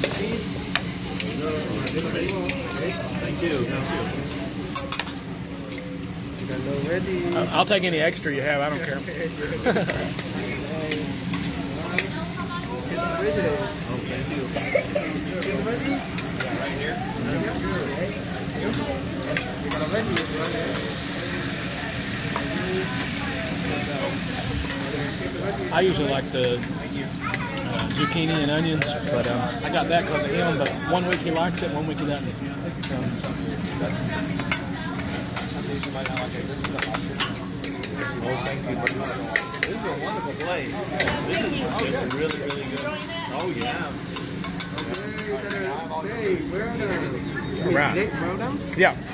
Thank you. Ready. I'll take any extra you have. I don't care. Thank you. Right here. I usually like the zucchini and onions, but I got that because of him. But one week he likes it, one week he doesn't. This is a wonderful plate. This is really, really good. Oh yeah. Right. Yeah.